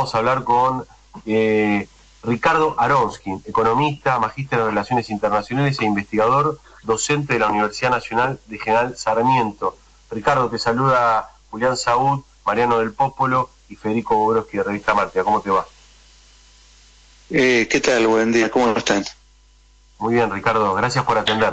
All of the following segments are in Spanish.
vamos a hablar con Ricardo Aronsky, economista, magíster en Relaciones Internacionales e investigador, docente de la Universidad Nacional de General Sarmiento. Ricardo, te saluda Julián Saúd, Mariano del Popolo y Federico Bobrovsky de Revista Mártir. ¿Cómo te va? ¿Qué tal? Buen día, ¿cómo están? Muy bien, Ricardo, gracias por atender.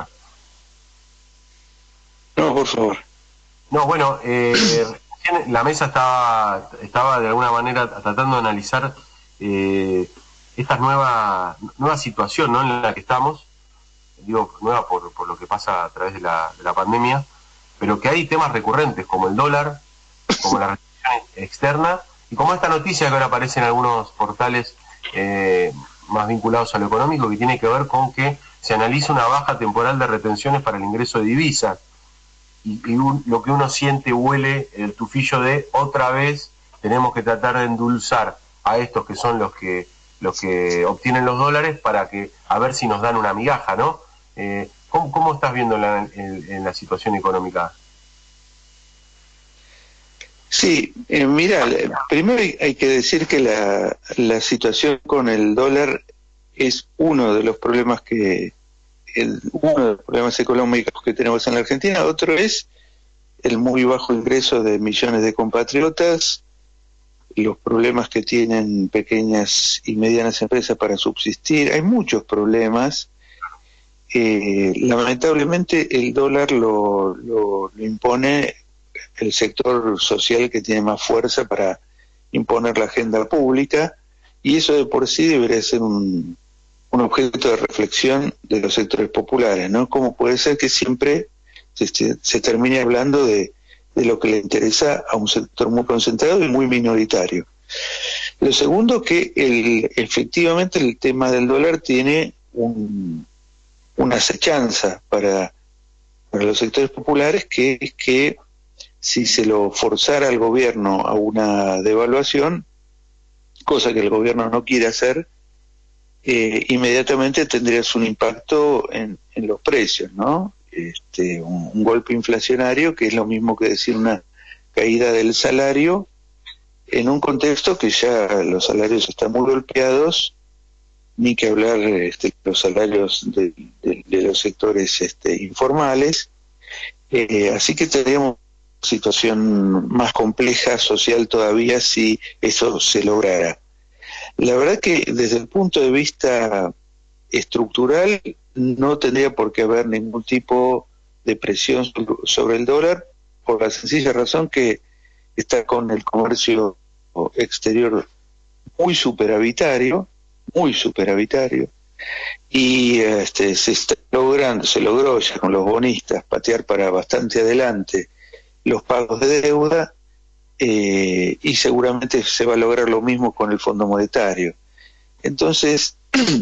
No, por favor. No, bueno, la mesa estaba de alguna manera tratando de analizar esta nueva situación, ¿no?, en la que estamos. Digo nueva por lo que pasa a través de la pandemia, pero que hay temas recurrentes como el dólar, como la recesión externa y como esta noticia que ahora aparece en algunos portales más vinculados a lo económico, que tiene que ver con que se analiza una baja temporal de retenciones para el ingreso de divisas y lo que uno siente, huele el tufillo de otra vez tenemos que tratar de endulzar a estos que son los que obtienen los dólares para que a ver si nos dan una migaja, ¿no? ¿Cómo estás viendo en la situación económica? Sí, mira, primero hay que decir que la situación con el dólar es uno de los problemas uno de los problemas económicos que tenemos en la Argentina. Otro es el muy bajo ingreso de millones de compatriotas, los problemas que tienen pequeñas y medianas empresas para subsistir. Hay muchos problemas. Lamentablemente el dólar lo impone el sector social que tiene más fuerza para imponer la agenda pública, y eso de por sí debería ser un objeto de reflexión de los sectores populares, ¿no? ¿Cómo puede ser que siempre se termine hablando de lo que le interesa a un sector muy concentrado y muy minoritario? Lo segundo, que efectivamente el tema del dólar tiene una acechanza para los sectores populares, que es que si se lo forzara al gobierno a una devaluación, cosa que el gobierno no quiere hacer, inmediatamente tendrías un impacto en los precios, ¿no? Un golpe inflacionario, que es lo mismo que decir una caída del salario, en un contexto que ya los salarios están muy golpeados, ni que hablar los salarios de los sectores informales. Así que tendríamos una situación más compleja social todavía si eso se lograra. La verdad que desde el punto de vista estructural no tendría por qué haber ningún tipo de presión sobre el dólar, por la sencilla razón que está con el comercio exterior muy superavitario, y se logró ya con los bonistas patear para bastante adelante los pagos de deuda, y seguramente se va a lograr lo mismo con el Fondo Monetario. Entonces,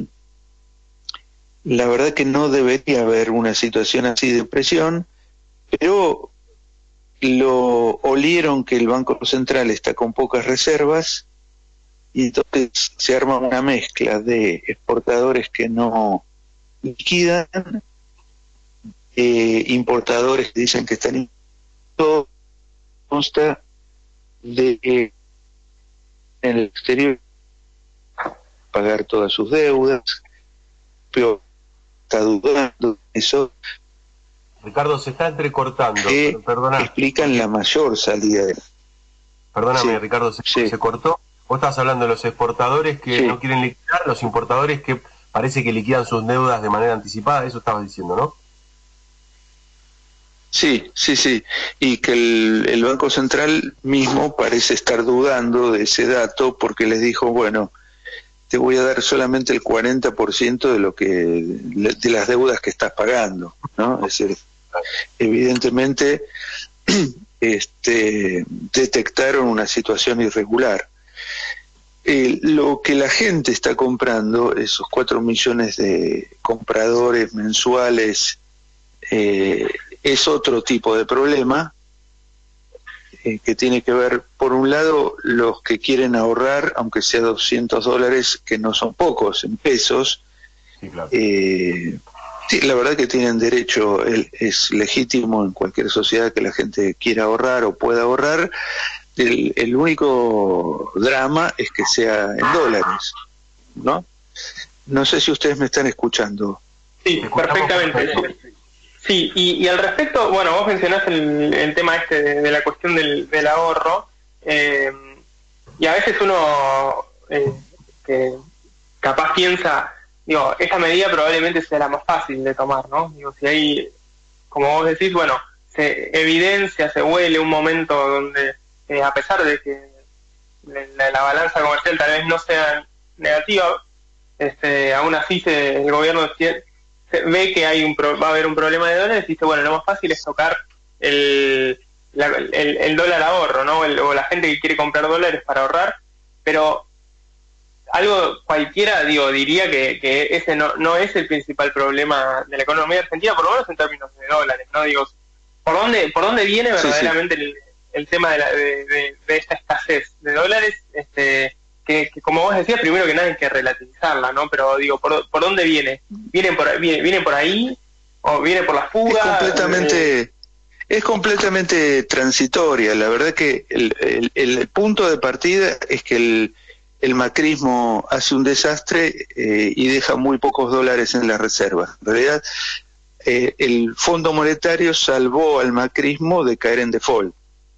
la verdad que no debería haber una situación así de presión, pero lo olieron que el Banco Central está con pocas reservas, y entonces se arma una mezcla de exportadores que no liquidan, importadores que dicen que están todo consta de que en el exterior pagar todas sus deudas, pero está dudando de eso. Ricardo, se está entrecortando, perdona. Explican la mayor salida. Perdóname, sí, Ricardo, se cortó. Vos estás hablando de los exportadores que no quieren liquidar, los importadores que parece que liquidan sus deudas de manera anticipada, eso estabas diciendo, ¿no? Sí, y que el Banco Central mismo parece estar dudando de ese dato, porque les dijo, bueno, te voy a dar solamente el 40% de las deudas que estás pagando, ¿no? Es decir, evidentemente detectaron una situación irregular. Lo que la gente está comprando, esos 4 millones de compradores mensuales, es otro tipo de problema, que tiene que ver, por un lado, los que quieren ahorrar, aunque sea $200, que no son pocos en pesos. Sí, claro. Sí, la verdad que tienen derecho, es legítimo en cualquier sociedad que la gente quiera ahorrar o pueda ahorrar, el único drama es que sea en dólares, ¿no? No sé si ustedes me están escuchando. Sí, perfectamente. Sí, y al respecto, bueno, vos mencionás el tema este de la cuestión del ahorro, y a veces uno que capaz piensa, digo, esta medida probablemente sea la más fácil de tomar, ¿no? Digo, si hay, como vos decís, bueno, se evidencia, se huele un momento donde, a pesar de que la balanza comercial tal vez no sea negativa, aún así el gobierno ve que va a haber un problema de dólares y dice, bueno, lo más fácil es tocar el dólar ahorro, ¿no? O la gente que quiere comprar dólares para ahorrar, pero algo cualquiera, diría que ese no es el principal problema de la economía argentina, por lo menos en términos de dólares, ¿no? Digo, ¿por dónde viene verdaderamente el tema de esta escasez de dólares? Que como vos decías, primero que nada hay que relativizarla, ¿no? Pero digo, ¿por dónde viene? ¿Viene por ahí? ¿O viene por la fuga? Es completamente transitoria. La verdad que el punto de partida es que el macrismo hace un desastre y deja muy pocos dólares en las reservas. En realidad, el Fondo Monetario salvó al macrismo de caer en default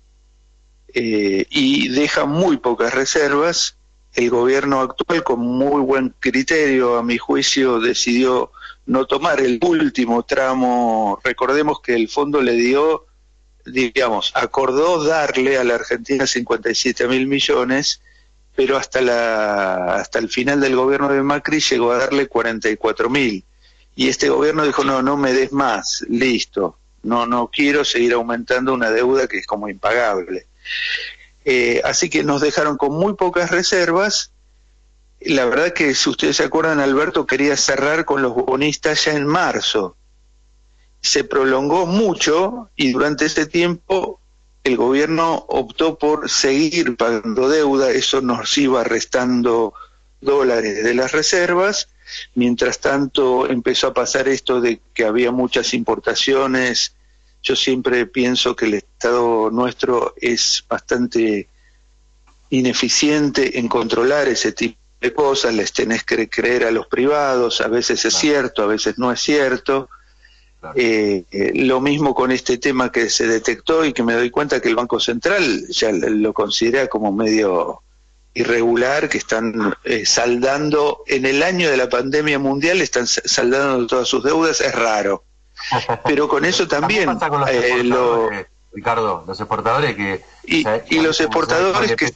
y deja muy pocas reservas. El gobierno actual, con muy buen criterio, a mi juicio, decidió no tomar el último tramo. Recordemos que el fondo le dio, acordó darle a la Argentina 57.000 millones, pero hasta el final del gobierno de Macri llegó a darle 44.000. Y este gobierno dijo, no me des más, listo, no quiero seguir aumentando una deuda que es como impagable. Así que nos dejaron con muy pocas reservas. La verdad que, si ustedes se acuerdan, Alberto quería cerrar con los bonistas ya en marzo. Se prolongó mucho y durante ese tiempo el gobierno optó por seguir pagando deuda. Eso nos iba restando dólares de las reservas. Mientras tanto empezó a pasar esto de que había muchas importaciones. Yo siempre pienso que el Estado nuestro es bastante ineficiente en controlar ese tipo de cosas. Les tenés que creer a los privados, a veces es cierto, a veces no es cierto. Lo mismo con este tema que se detectó y que me doy cuenta que el Banco Central ya lo considera como medio irregular, que están saldando, en el año de la pandemia mundial están saldando todas sus deudas. Es raro. Pero con eso también pasa con los exportadores, Ricardo, los exportadores y los exportadores que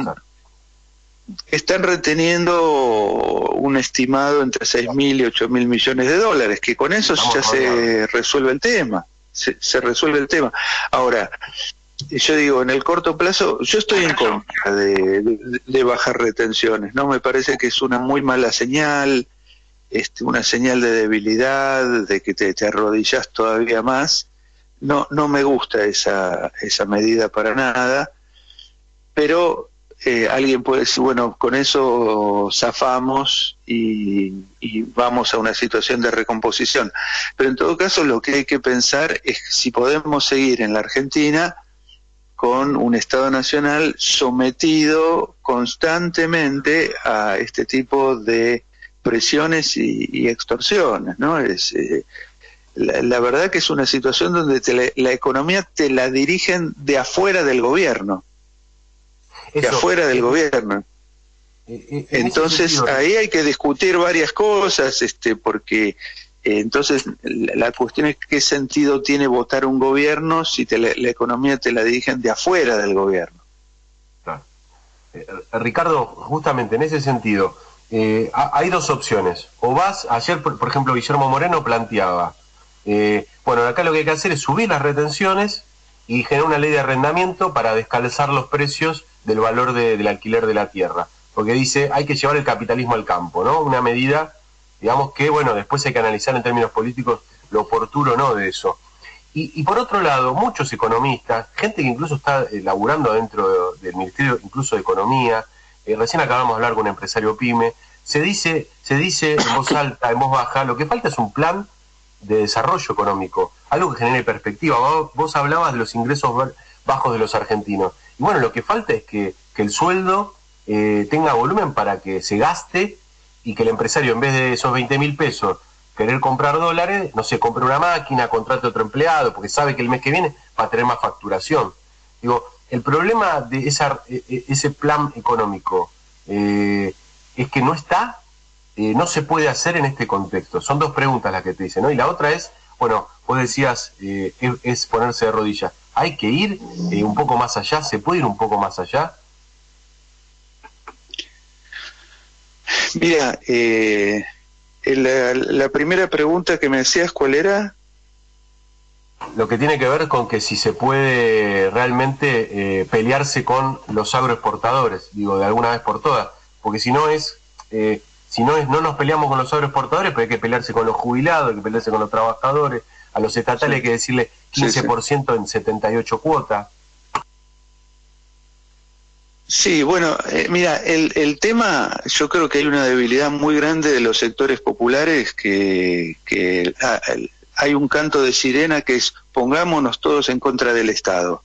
están reteniendo un estimado entre 6.000 y 8.000 millones de dólares, que con eso ya se resuelve el tema, se resuelve el tema. Ahora, yo digo, en el corto plazo, yo estoy en contra de bajar retenciones, ¿no? Me parece que es una muy mala señal, una señal de debilidad, de que te arrodillas todavía más. No me gusta esa medida para nada, pero alguien puede decir, bueno, con eso zafamos y vamos a una situación de recomposición. Pero en todo caso, lo que hay que pensar es si podemos seguir en la Argentina con un Estado Nacional sometido constantemente a este tipo de presiones y extorsiones, ¿no? La verdad que es una situación donde la economía te la dirigen de afuera del gobierno. Gobierno. Entonces ahí hay que discutir varias cosas, porque entonces la cuestión es qué sentido tiene votar un gobierno si la economía te la dirigen de afuera del gobierno. Claro. Ricardo, justamente en ese sentido, hay dos opciones. O ayer por ejemplo Guillermo Moreno planteaba, bueno, acá lo que hay que hacer es subir las retenciones y generar una ley de arrendamiento para descalzar los precios del valor del alquiler de la tierra, porque dice, hay que llevar el capitalismo al campo, ¿no? Una medida, digamos que, bueno, después hay que analizar en términos políticos lo oportuno o no de eso. Y por otro lado, muchos economistas, gente que incluso está laburando dentro del Ministerio incluso de Economía, recién acabamos de hablar con un empresario PYME, se dice en voz alta, en voz baja, lo que falta es un plan de desarrollo económico, algo que genere perspectiva. Vos hablabas de los ingresos bajos de los argentinos, Y bueno, lo que falta es que el sueldo tenga volumen para que se gaste y que el empresario, en vez de esos 20.000 pesos, querer comprar dólares, no sé, compre una máquina, contrate otro empleado, porque sabe que el mes que viene va a tener más facturación. Digo, el problema de ese plan económico es que no está, no se puede hacer en este contexto. Son dos preguntas las que te dicen, ¿no? Y la otra es, bueno, vos decías, es ponerse de rodillas. Hay que ir un poco más allá, se puede ir un poco más allá. Mira, la primera pregunta que me hacías, ¿cuál era? Lo que tiene que ver con que si se puede realmente pelearse con los agroexportadores, digo, de alguna vez por todas, porque si no es, no nos peleamos con los agroexportadores, pero hay que pelearse con los jubilados, hay que pelearse con los trabajadores, a los estatales hay que decirle 15% en 78 cuotas. Sí, bueno, mira, el tema, yo creo que hay una debilidad muy grande de los sectores populares que hay un canto de sirena que es pongámonos todos en contra del Estado.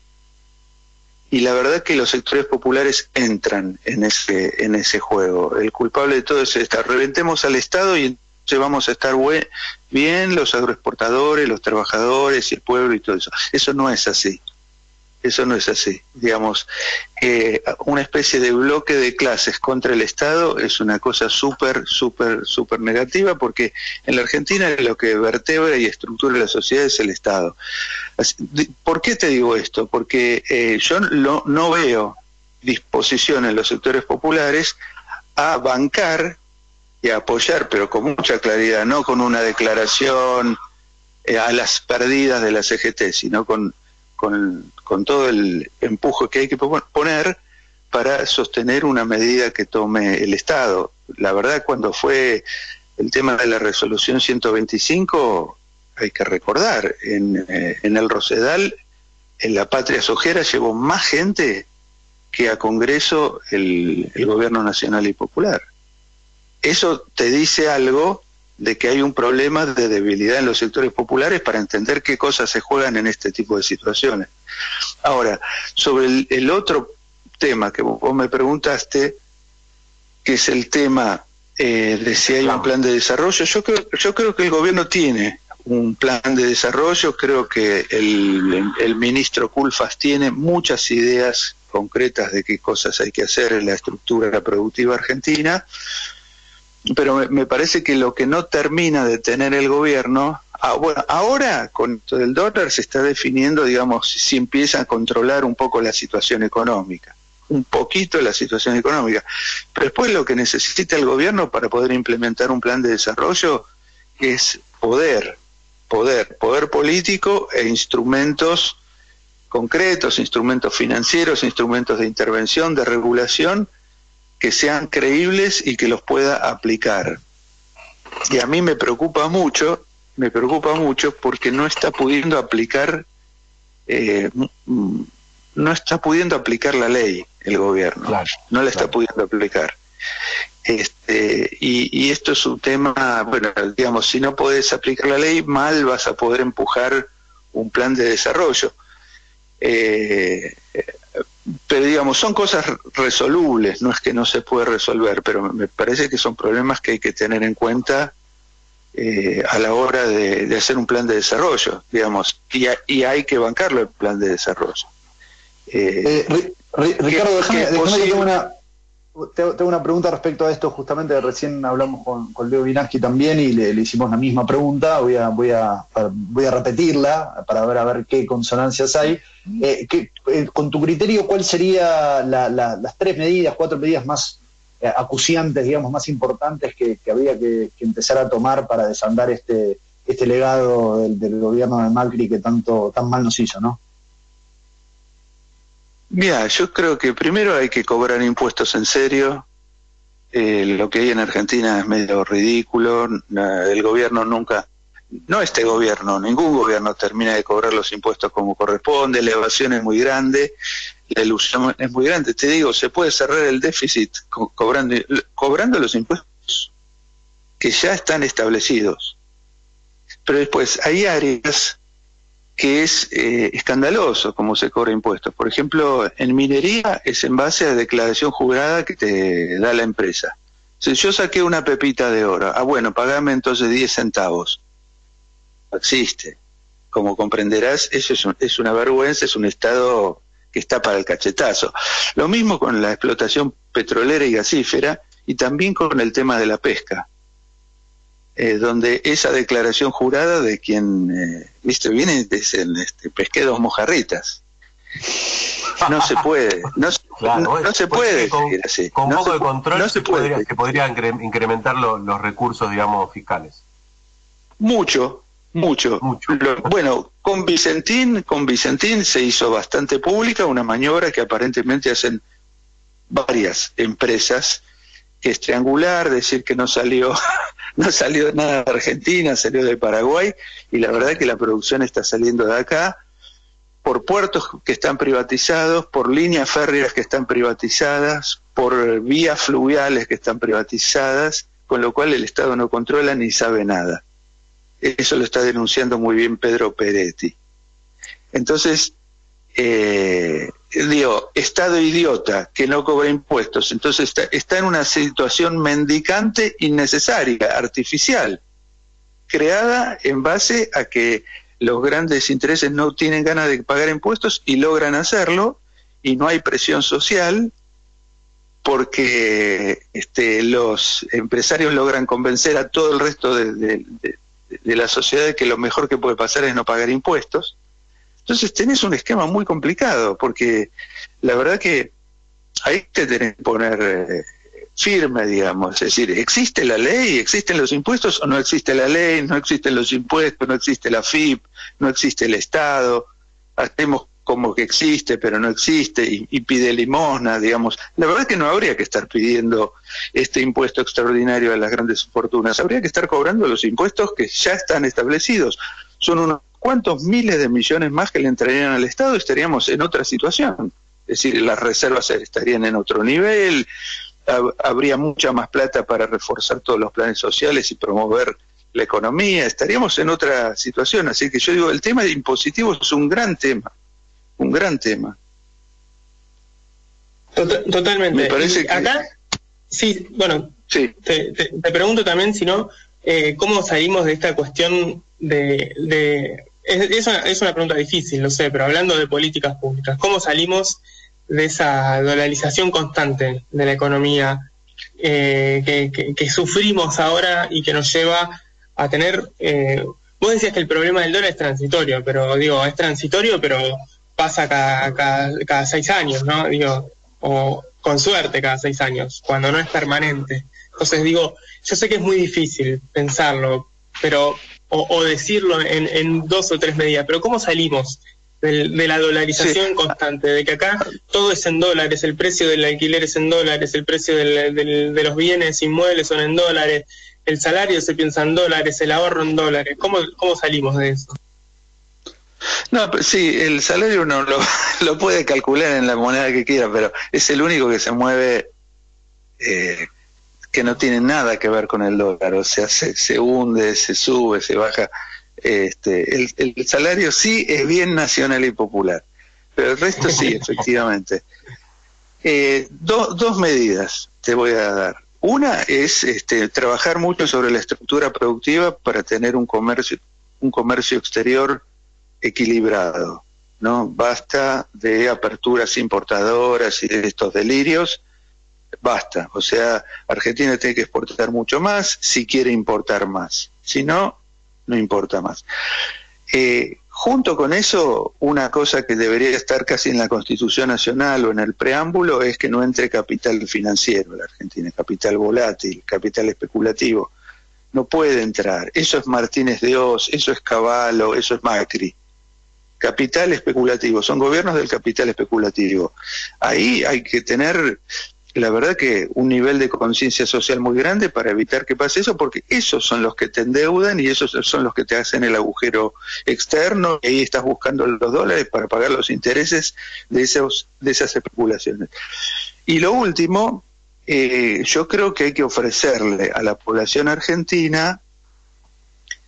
Y la verdad que los sectores populares entran en ese juego. El culpable de todo es esta, reventemos al Estado y entonces vamos a estar bien los agroexportadores, los trabajadores y el pueblo y todo eso. Eso no es así. Eso no es así. Digamos, una especie de bloque de clases contra el Estado es una cosa súper negativa, porque en la Argentina lo que vertebra y estructura la sociedad es el Estado. ¿Por qué te digo esto? Porque yo no veo disposición en los sectores populares a bancar y a apoyar, pero con mucha claridad, no con una declaración a las perdidas de la CGT, sino con todo el empuje que hay que poner para sostener una medida que tome el Estado. La verdad, cuando fue el tema de la resolución 125, hay que recordar, en el Rosedal, en la Patria Sojera llevó más gente que a Congreso el Gobierno Nacional y Popular. Eso te dice algo de que hay un problema de debilidad en los sectores populares para entender qué cosas se juegan en este tipo de situaciones. Ahora, sobre el otro tema que vos me preguntaste, que es el tema de si hay un plan de desarrollo, yo creo que el gobierno tiene un plan de desarrollo, creo que el ministro Culfas tiene muchas ideas concretas de qué cosas hay que hacer en la estructura productiva argentina, pero me parece que lo que no termina de tener el gobierno, bueno, ahora con esto del dólar se está definiendo, digamos, si empieza a controlar un poco la situación económica, un poquito la situación económica, pero después lo que necesita el gobierno para poder implementar un plan de desarrollo es poder político e instrumentos concretos, instrumentos financieros, instrumentos de intervención, de regulación, que sean creíbles y que los pueda aplicar. Y a mí me preocupa mucho porque no está pudiendo aplicar la ley el gobierno, claro, no la está pudiendo aplicar. Y esto es un tema, bueno, digamos, si no podés aplicar la ley, mal vas a poder empujar un plan de desarrollo. Pero digamos, son cosas resolubles, no es que no se puede resolver, pero me parece que son problemas que hay que tener en cuenta a la hora de hacer un plan de desarrollo, digamos, y hay que bancarlo el plan de desarrollo. Ricardo, déjame que tengo una pregunta respecto a esto. Justamente recién hablamos con Leo Binaski también y le hicimos la misma pregunta. Voy a repetirla para ver qué consonancias hay. Con tu criterio, ¿cuál sería las 4 medidas más acuciantes, digamos, más importantes que habría que empezar a tomar para desandar este legado del gobierno de Macri que tan mal nos hizo, ¿no? Mira, yo creo que primero hay que cobrar impuestos en serio. Lo que hay en Argentina es medio ridículo. El gobierno nunca, no este gobierno, ningún gobierno termina de cobrar los impuestos como corresponde. La evasión es muy grande, la ilusión es muy grande. Te digo, se puede cerrar el déficit cobrando los impuestos que ya están establecidos. Pero después hay áreas que es escandaloso cómo se cobra impuestos. Por ejemplo, en minería es en base a declaración jurada que te da la empresa. Si yo saqué una pepita de oro, bueno, pagame entonces 10 centavos. No existe. Como comprenderás, eso es una vergüenza, es un Estado que está para el cachetazo. Lo mismo con la explotación petrolera y gasífera, y también con el tema de la pesca, donde esa declaración jurada de quien, viene, dicen, pesqué 2 mojarritas. No se puede, no se puede seguir así. Con un poco de control no se podría incrementar los recursos, digamos, fiscales. Mucho. Bueno, con Vicentín se hizo bastante pública una maniobra que aparentemente hacen varias empresas, que es triangular, decir que no salió nada de Argentina, salió de Paraguay, y la verdad es que la producción está saliendo de acá, por puertos que están privatizados, por líneas férreas que están privatizadas, por vías fluviales que están privatizadas, con lo cual el Estado no controla ni sabe nada. Eso lo está denunciando muy bien Pedro Peretti. Entonces, Estado idiota que no cobra impuestos, entonces está en una situación mendicante innecesaria, artificial, creada en base a que los grandes intereses no tienen ganas de pagar impuestos y logran hacerlo, y no hay presión social porque los empresarios logran convencer a todo el resto de la sociedad de que lo mejor que puede pasar es no pagar impuestos. Entonces tenés un esquema muy complicado, porque la verdad que ahí te tenés que poner firme, digamos, es decir, ¿existe la ley? ¿Existen los impuestos o no existe la ley? No existen los impuestos, no existe la FIP, no existe el Estado, hacemos como que existe pero no existe y pide limosna, digamos. La verdad que no habría que estar pidiendo este impuesto extraordinario a las grandes fortunas, habría que estar cobrando los impuestos que ya están establecidos. Son unos cuantos miles de millones más que le entrarían al Estado y estaríamos en otra situación. Es decir, las reservas estarían en otro nivel, habría mucha más plata para reforzar todos los planes sociales y promover la economía, estaríamos en otra situación. Así que yo digo, el tema de impositivos es un gran tema. Un gran tema. Totalmente. Me parece que... Acá, sí, bueno, sí. Te pregunto también, si no, ¿cómo salimos de esta cuestión es una pregunta difícil, lo sé, pero hablando de políticas públicas, ¿cómo salimos de esa dolarización constante de la economía que sufrimos ahora y que nos lleva a tener... vos decías que el problema del dólar es transitorio, pero digo, es transitorio, pero pasa cada 6 años, ¿no? Digo, o con suerte cada 6 años, cuando no es permanente. Entonces digo, yo sé que es muy difícil pensarlo, pero o decirlo en 2 o 3 medidas, pero ¿cómo salimos de la dolarización constante? De que acá todo es en dólares, el precio del alquiler es en dólares, el precio de los bienes inmuebles son en dólares, el salario se piensa en dólares, el ahorro en dólares. ¿Cómo salimos de eso? No, pues sí, el salario uno lo puede calcular en la moneda que quiera, pero es el único que se mueve que no tiene nada que ver con el dólar, o sea, se hunde, se sube, se baja. El salario sí es bien nacional y popular, pero el resto sí, efectivamente. Dos medidas te voy a dar. Una es trabajar mucho sobre la estructura productiva para tener un comercio exterior equilibrado, ¿no? Basta de aperturas importadoras y de estos delirios, basta. O sea, Argentina tiene que exportar mucho más si quiere importar más. Si no, no importa más. Junto con eso, una cosa que debería estar casi en la Constitución Nacional o en el preámbulo es que no entre capital financiero en la Argentina, capital volátil, capital especulativo. No puede entrar. Eso es Martínez de Oz, eso es Cavallo, eso es Macri. Capital especulativo, son gobiernos del capital especulativo. Ahí hay que tener, la verdad, que un nivel de conciencia social muy grande para evitar que pase eso, porque esos son los que te endeudan y esos son los que te hacen el agujero externo, y ahí estás buscando los dólares para pagar los intereses de esas especulaciones. Y lo último, yo creo que hay que ofrecerle a la población argentina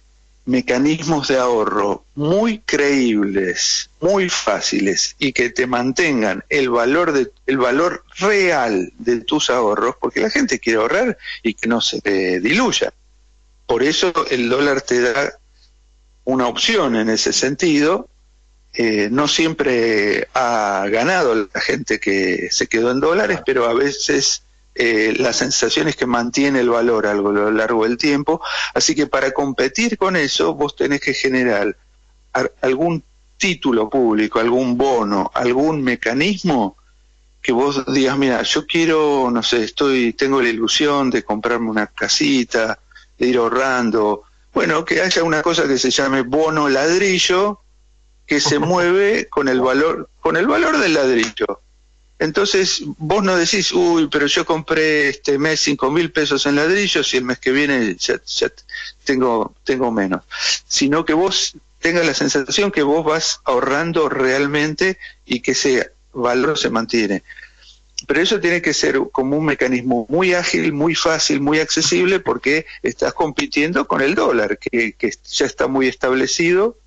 mecanismos de ahorro muy creíbles, muy fáciles y que te mantengan el valor real de tus ahorros, porque la gente quiere ahorrar y que no se diluya. Por eso el dólar te da una opción en ese sentido. No siempre ha ganado la gente que se quedó en dólares, pero a veces la sensación es que mantiene el valor a lo largo del tiempo. Así que para competir con eso, vos tenés que generar algún título público, algún bono, algún mecanismo que vos digas, mira, yo quiero, no sé, tengo la ilusión de comprarme una casita, de ir ahorrando. Bueno, que haya una cosa que se llame bono ladrillo, que se mueve con el valor del ladrillo. Entonces vos no decís, uy, pero yo compré este mes 5.000 pesos en ladrillos y el mes que viene ya tengo menos, sino que vos tengas la sensación que vos vas ahorrando realmente y que ese valor se mantiene. Pero eso tiene que ser como un mecanismo muy ágil, muy fácil, muy accesible, porque estás compitiendo con el dólar, que ya está muy establecido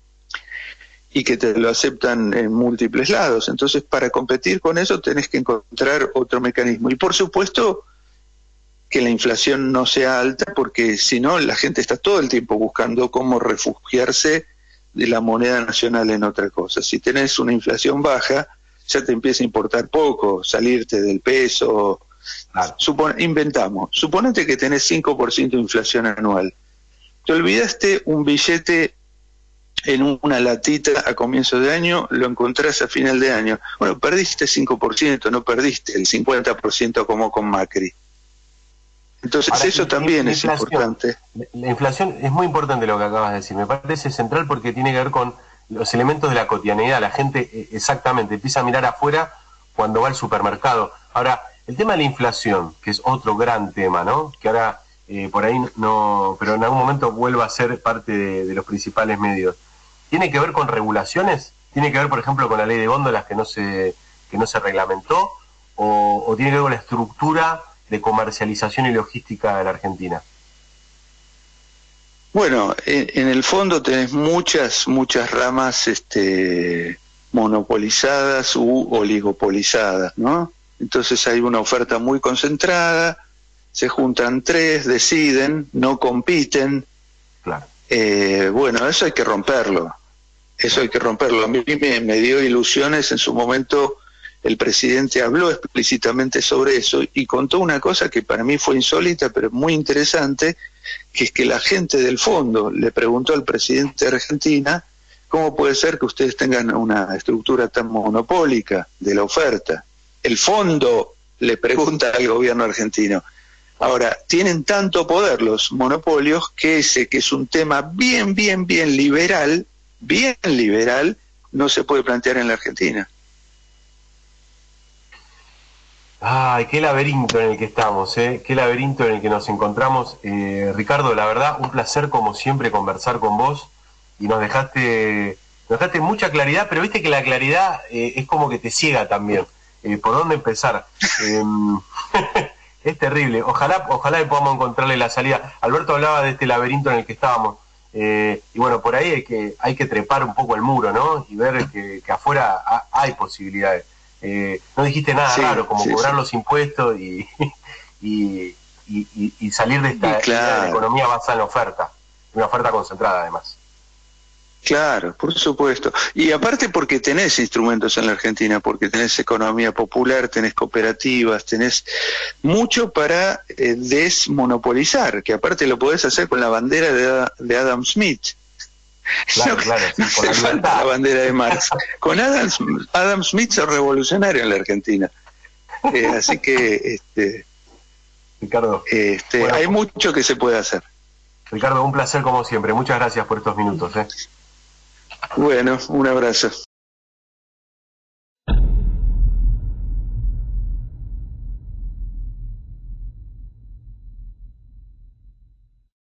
y que te lo aceptan en múltiples lados. Entonces, para competir con eso tenés que encontrar otro mecanismo. Y por supuesto que la inflación no sea alta, porque si no, la gente está todo el tiempo buscando cómo refugiarse de la moneda nacional en otra cosa. Si tenés una inflación baja, ya te empieza a importar poco, salirte del peso. Suponete que tenés 5% de inflación anual. Te olvidaste un billete en una latita a comienzo de año, lo encontrás a final de año. Bueno, perdiste 5%, no perdiste el 50% como con Macri. Entonces ahora, eso también es importante. La inflación es muy importante lo que acabas de decir, me parece central porque tiene que ver con los elementos de la cotidianidad. La gente exactamente empieza a mirar afuera cuando va al supermercado. Ahora, el tema de la inflación, que es otro gran tema, ¿no? Que ahora por ahí no, pero en algún momento vuelva a ser parte de los principales medios. ¿Tiene que ver con regulaciones? ¿Tiene que ver, por ejemplo, con la ley de góndolas que no se reglamentó? ¿O tiene que ver con la estructura de comercialización y logística de la Argentina? Bueno, en el fondo tenés muchas ramas monopolizadas u oligopolizadas, ¿no? Entonces hay una oferta muy concentrada, se juntan tres, deciden, no compiten. Claro. Bueno, eso hay que romperlo. A mí me dio ilusiones en su momento. El presidente habló explícitamente sobre eso y contó una cosa que para mí fue insólita, pero muy interesante, que es que la gente del fondo le preguntó al presidente de Argentina cómo puede ser que ustedes tengan una estructura tan monopólica de la oferta. El fondo le pregunta al gobierno argentino. Ahora, tienen tanto poder los monopolios que ese que es un tema bien liberal, no se puede plantear en la Argentina. Ay, qué laberinto en el que estamos, qué laberinto en el que nos encontramos. Ricardo, la verdad, un placer como siempre conversar con vos y nos dejaste mucha claridad, pero viste que la claridad es como que te ciega también. ¿Por dónde empezar? Es terrible. Ojalá podamos encontrarle la salida. Alberto hablaba de este laberinto en el que estábamos. Y bueno, por ahí hay que trepar un poco el muro, ¿no? Y ver que afuera hay posibilidades. No dijiste nada raro, como cobrar los impuestos y salir de esta idea de economía basada en la oferta. Una oferta concentrada, además. Claro, por supuesto. Y aparte porque tenés instrumentos en la Argentina, porque tenés economía popular, tenés cooperativas, tenés mucho para desmonopolizar, que aparte lo podés hacer con la bandera de Adam Smith. Claro, sí, no hace falta la bandera de Marx. Con Adam Smith es revolucionario en la Argentina. Así que Ricardo, bueno, hay mucho que se puede hacer. Ricardo, un placer como siempre. Muchas gracias por estos minutos. Bueno, un abrazo.